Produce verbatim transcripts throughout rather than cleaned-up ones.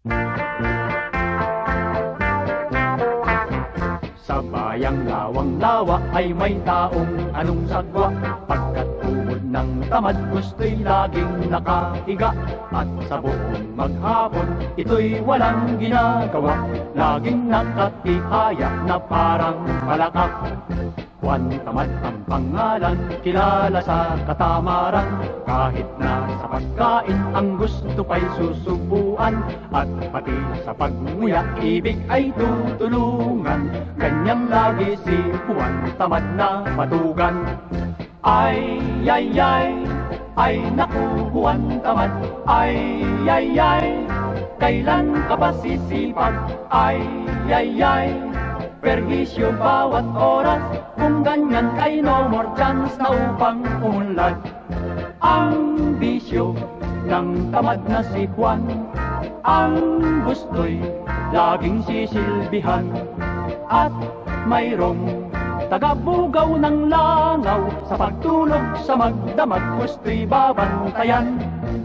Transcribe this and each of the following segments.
Sa bayang lawang-lawa ay may taong anong sagwa, pagkat tuhod ng tamad gusto'y laging nakahiga. At sa buong maghapon ito'y walang ginagawa, laging nakatihaya na parang palaka. Juan Tamad ang pangalan, kilala sa katamaran, kahit na sa pagkain ang gusto pa'y susubuan, at pati sa pagmuya ibig ay tutulungan. Ganyang lagi si Juan Tamad na patugan. Ay, ay, ay, ay naku Juan Tamad, ay, ay, ay, kailan ka ba sisipag? Ay, ay, ay, perhisyo bawat oras, kung ganyan kay no more chance na upang umunlad. Ang bisyo ng tamad na si Juan, ang gusto'y laging sisilbihan, at mayroong tagabugaw ng langaw, sa pagtulog sa magdamag gusto'y babantayan.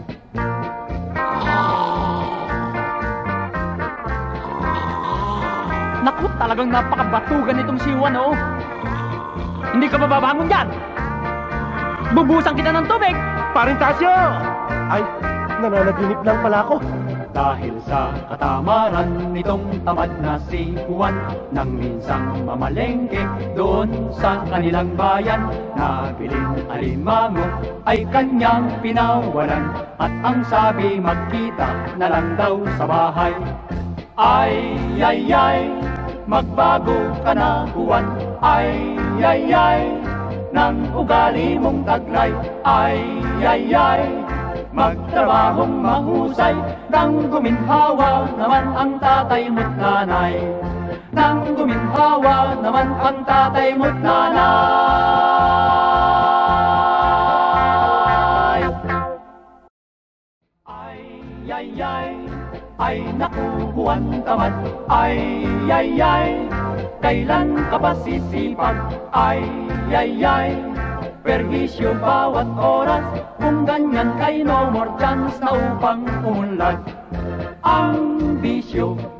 Naku, talagang napakabatugan itong si Juan, oh. Hindi ka mababangon dyan. Bubusan kita ng tubig. Paring Tasyo! Ay, nananaginip lang pala ako. Dahil sa katamaran nitong tamad na si Juan, nang minsang mamalengke doon sa kanilang bayan, nabiling alimango ay kanyang pinawalan, at ang sabi magkita na lang daw sa bahay. Ay, ay, ay, magbago ka na Juan, ay, ay, ay, nang ugali mong taglay, ay, ay, ay, magtrabahong mahusay, nang guminhawa naman ang tatay mo't nanay, nang guminhawa naman ang tatay mo't nanay. Ay, ay, ay, ay naku Juan Tamad, ay, ay, ay, kailan ka ba sisipag? Ay, ay, ay, perhisyo bawat oras, kung ganyan kay no more chance na upang umunlad. Ang bisyo